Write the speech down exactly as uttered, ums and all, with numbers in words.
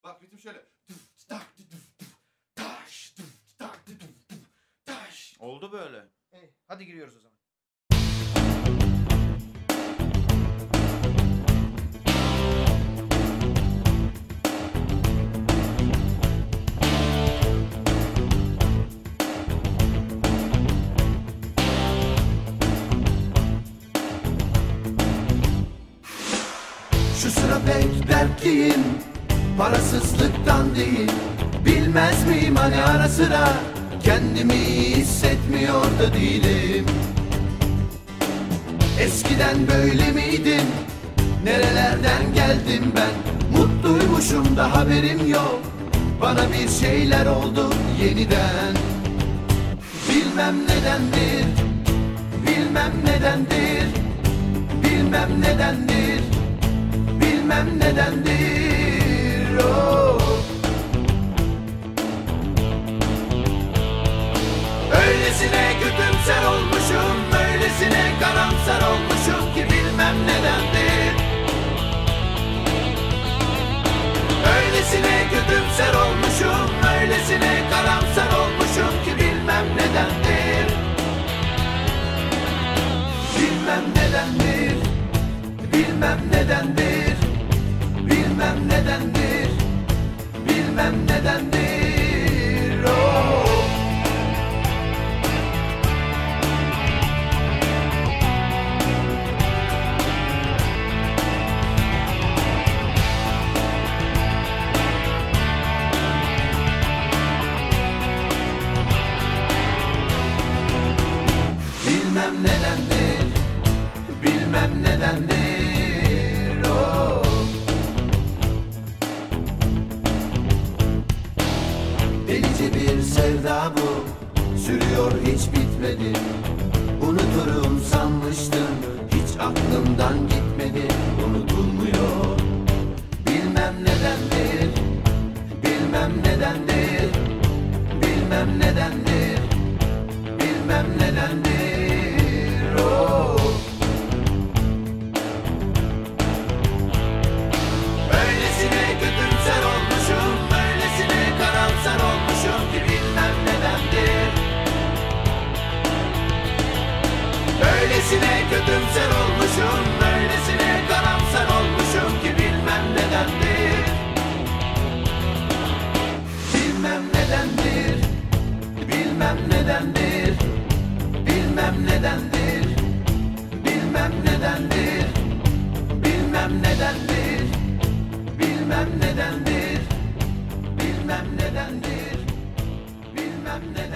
Bak ritim şöyle. Taş, taş. Oldu böyle. Hey, hadi giriyoruz o zaman. Şu sıra pek dertliyim, parasızlıktan değil. Bilmez miyim hani ara sıra kendimi iyi hissetmiyor da değilim. Eskiden böyle miydim, nerelerden geldim ben? Mutluymuşum da haberim yok, bana bir şeyler oldu yeniden. Bilmem nedendir, bilmem nedendir, bilmem nedendir, bilmem nedendir. Oh. Öylesine kötümser olmuşum, öylesine karamsar olmuşum ki bilmem nedendir. Öylesine kötümser olmuşum, öylesine karamsar olmuşum ki bilmem nedendir. Bilmem nedendir, bilmem nedendir, bilmem nedendir, bilmem nedendir. Oh. Bilmem nedendir, bilmem nedendir. Oh. Delice bir sevda bu, sürüyor hiç bitmedi. Unuturum sanmıştım, hiç aklımdan gitmedi. Unutulmuyor. Bilmem nedendir, bilmem nedendir, bilmem nedendir, bilmem nedendir. Oh. Öylesine kötümser olmuşum, öylesine karamsar olmuşum ki bilmem nedendir. Öylesine kötümser olmuşum, öylesine karamsar olmuşum ki bilmem nedendir. Bilmem nedendir, bilmem nedendir, bilmem nedendir, bilmem nedendir, bilmem nedendir, bilmem nedendir, bilmem nedendir, bilmem nedendir.